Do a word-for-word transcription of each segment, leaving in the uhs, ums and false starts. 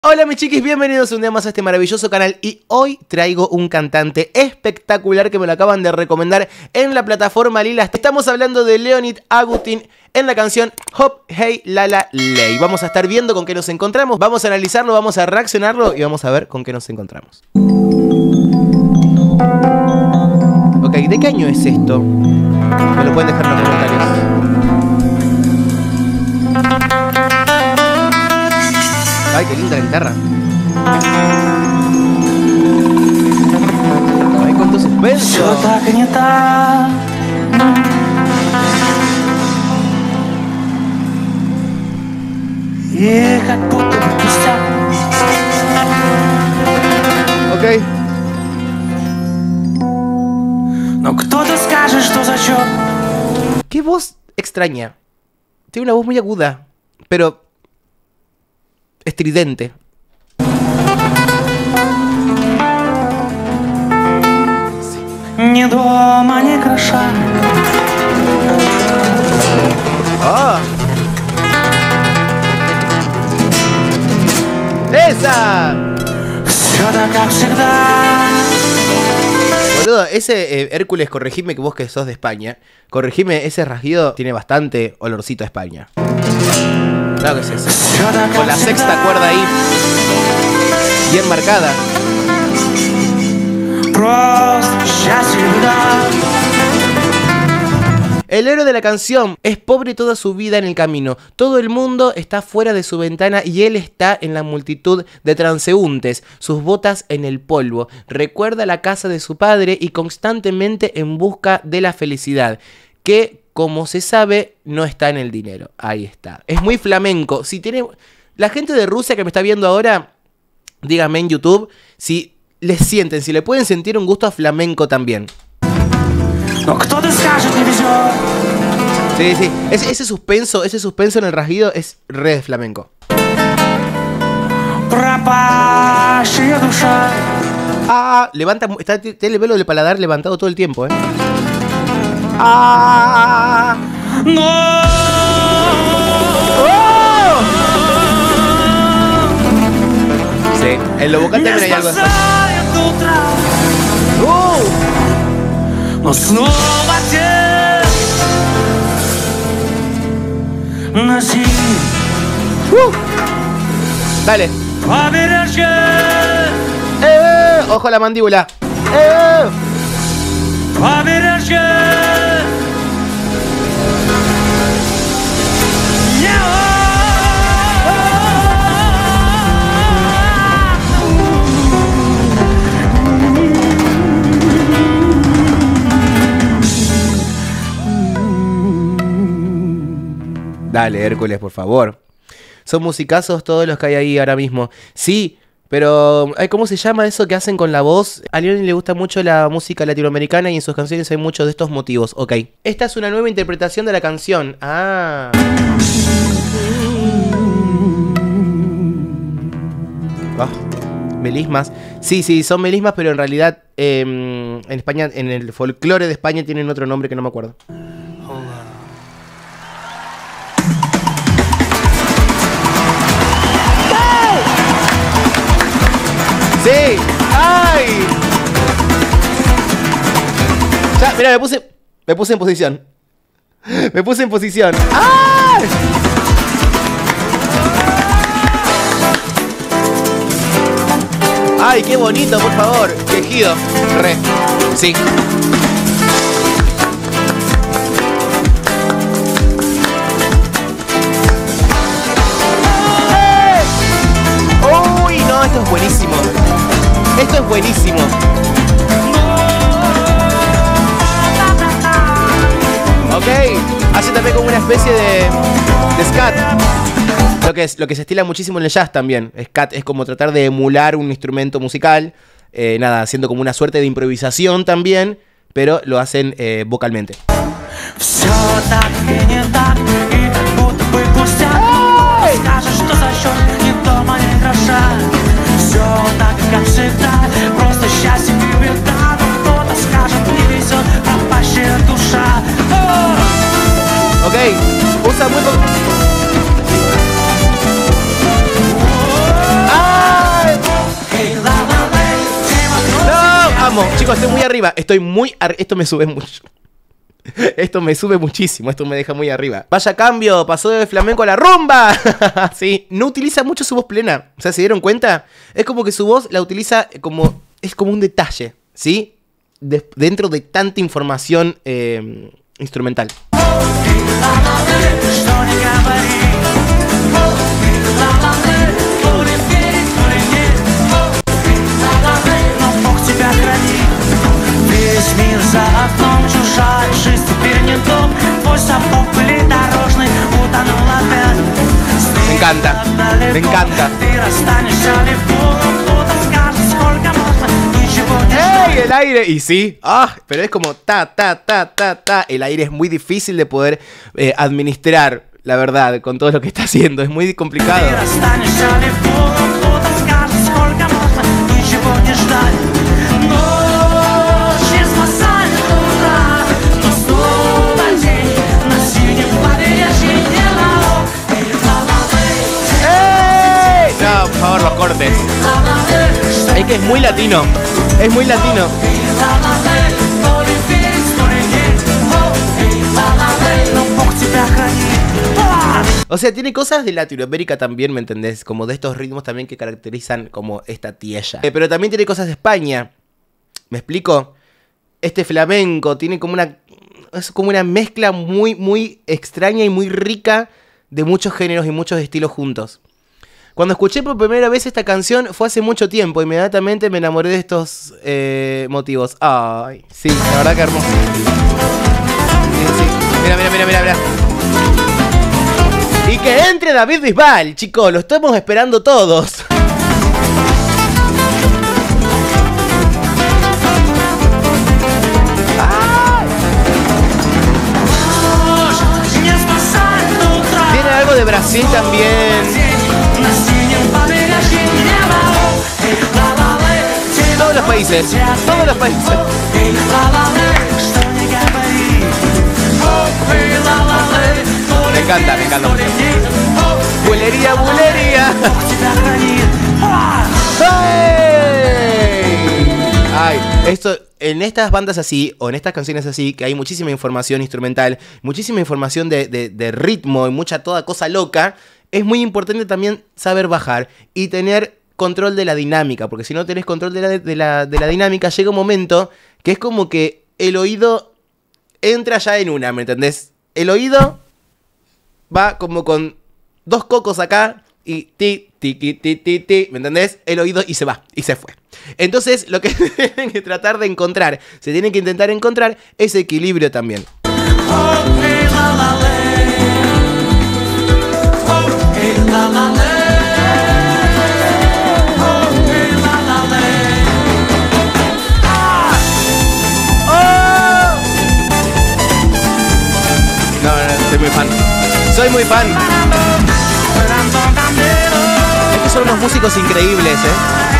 Hola mis chiquis, bienvenidos un día más a este maravilloso canal y hoy traigo un cantante espectacular que me lo acaban de recomendar en la plataforma Lila. Estamos hablando de Leonid Agutin en la canción Hop Hey Lala Ley. Vamos a estar viendo con qué nos encontramos, vamos a analizarlo, vamos a reaccionarlo y vamos a ver con qué nos encontramos. Ok, ¿de qué año es esto? Me lo pueden dejar en los comentarios. Ay, qué linda la guitarra. Ay, cuánto suspenso. Ok. Qué voz extraña. Tiene una voz muy aguda, pero estridente. Sí. ¡Ah! ¡Esa! Boludo, ese eh, Hércules, corregime que vos que sos de España. Corregime, ese rasguido tiene bastante olorcito a España. Claro que es ese. Con la sexta cuerda ahí bien marcada. El héroe de la canción es pobre toda su vida en el camino. Todo el mundo está fuera de su ventana y él está en la multitud de transeúntes, sus botas en el polvo. Recuerda la casa de su padre y constantemente en busca de la felicidad, que, como se sabe, no está en el dinero. Ahí está. Es muy flamenco. Si tiene... La gente de Rusia que me está viendo ahora, díganme en YouTube si les sienten, si le pueden sentir un gusto a flamenco también. Sí, sí. Ese, ese suspenso, ese suspenso en el rasguido es re de flamenco. Ah, levanta, está, tiene el velo del paladar levantado todo el tiempo, eh. Ah, no. Oh. Sí, en lo vocal también hay algo así. Uh. Uh. Dale. Eh, ojo a la mandíbula. Eh. Dale, Hércules, por favor. Son musicazos todos los que hay ahí ahora mismo. Sí, pero ¿cómo se llama eso que hacen con la voz? A Leonid le gusta mucho la música latinoamericana y en sus canciones hay muchos de estos motivos. Ok. Esta es una nueva interpretación de la canción. Ah. Oh, melismas. Sí, sí, son melismas, pero en realidad eh, en España, en el folclore de España tienen otro nombre que no me acuerdo. ¡Sí! ¡Ay! Ya, mira, me puse... Me puse en posición. Me puse en posición. ¡Ay! ¡Ay, qué bonito, por favor! Quejido. Re. Sí. ¡Uy! No, esto es buenísimo. Esto es buenísimo. Ok, hace también como una especie de, de scat. Lo que, es, lo que se estila muchísimo en el jazz también. Scat es como tratar de emular un instrumento musical. Eh, nada, haciendo como una suerte de improvisación también. Pero lo hacen eh, vocalmente. Ok, usa muy poco. ¡Ah! Vamos, chicos, estoy muy arriba. Estoy muy arriba. Esto me sube mucho. Esto me sube muchísimo. Esto me deja muy arriba. Vaya cambio. Pasó de flamenco a la rumba. Sí. No utiliza mucho su voz plena. O sea, ¿se dieron cuenta? Es como que su voz la utiliza como... Es como un detalle. ¿Sí? De, dentro de tanta información eh, instrumental. Me encanta, me encanta. ¡Ey! El aire. Y sí, ah, pero es como ta, ta, ta, ta, ta. El aire es muy difícil de poder eh, administrar, la verdad, con todo lo que está haciendo. Es muy complicado. No, por favor, los cortes. Es que es muy latino. Es muy latino. O sea, tiene cosas de Latinoamérica también, ¿me entendés? Como de estos ritmos también que caracterizan como esta tierra. Eh, pero también tiene cosas de España. ¿Me explico? Este flamenco tiene como una... Es como una mezcla muy, muy extraña y muy rica de muchos géneros y muchos estilos juntos. Cuando escuché por primera vez esta canción fue hace mucho tiempo. Inmediatamente me enamoré de estos eh, motivos. Ay, sí, la verdad que hermoso. Sí, sí. Mira, mira, mira, mira, mira. Y que entre David Bisbal, chicos, lo estamos esperando todos. Tiene algo de Brasil también. Todos los países, todos los países. Me encanta, me encanta. Bulería, bulería. Ay, esto, en estas bandas así, o en estas canciones así, que hay muchísima información instrumental, muchísima información de, de, de ritmo y mucha toda cosa loca, es muy importante también saber bajar y tener control de la dinámica, porque si no tenés control de la, de, la, de la dinámica, llega un momento que es como que el oído entra ya en una, ¿me entendés? El oído va como con dos cocos acá y ti, ti, ti, ti, ti, ti, ¿me entendés? El oído y se va, y se fue. Entonces lo que tienen que tratar de encontrar, se tienen que intentar encontrar ese equilibrio también. No, no, soy muy fan. Soy muy fan. Es que son unos músicos increíbles, ¿eh?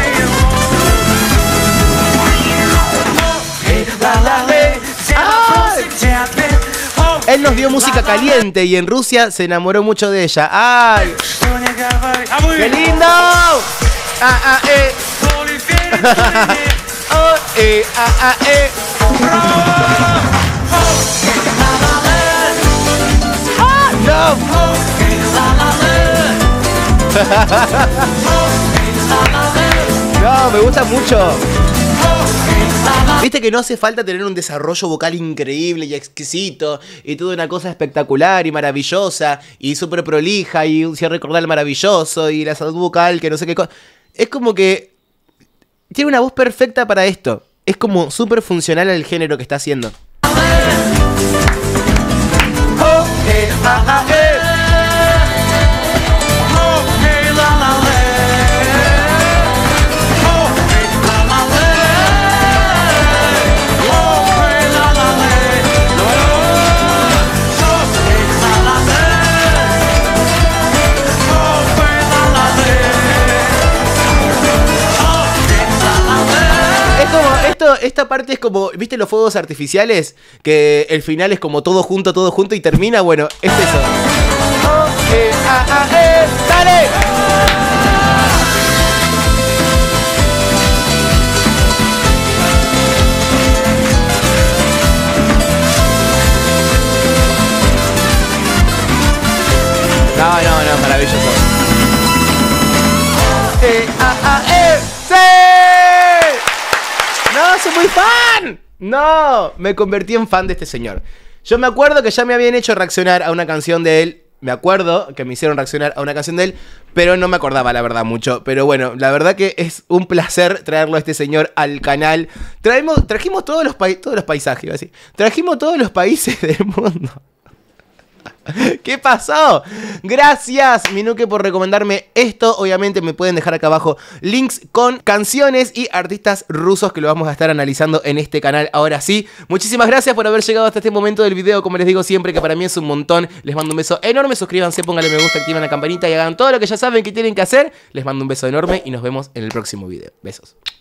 ¡Ay! Él nos dio música caliente y en Rusia se enamoró mucho de ella. ¡Ay! ¡Qué lindo! ¡Ah, ah, eh! ¡Oh, eh, ah, ah, eh! ¡No! No, me gusta mucho. Viste que no hace falta tener un desarrollo vocal increíble y exquisito y toda una cosa espectacular y maravillosa y súper prolija y un cierre cordal maravilloso y la salud vocal que no sé qué cosa. Es como que tiene una voz perfecta para esto. Es como súper funcional al género que está haciendo. Esto, esta parte es como, ¿viste los fuegos artificiales? Que el final es como todo junto, todo junto y termina, bueno, es eso. Oh, eh, ah, ah, eh, ¡dale! E, A, A, E. ¡Sí! ¡No, soy muy fan! No, me convertí en fan de este señor. Yo me acuerdo que ya me habían hecho reaccionar a una canción de él. Me acuerdo que me hicieron reaccionar a una canción de él, pero no me acordaba la verdad mucho. Pero bueno, la verdad que es un placer traerlo a este señor al canal. Traemos, trajimos todos los, todos los paisajes, iba a decir. Trajimos todos los países del mundo. ¿Qué pasó? Gracias, Minuque, por recomendarme esto. Obviamente me pueden dejar acá abajo links con canciones y artistas rusos que lo vamos a estar analizando en este canal. Ahora sí, muchísimas gracias por haber llegado hasta este momento del video. Como les digo siempre, que para mí es un montón. Les mando un beso enorme. Suscríbanse, pónganle me gusta, activen la campanita y hagan todo lo que ya saben que tienen que hacer. Les mando un beso enorme y nos vemos en el próximo video. Besos.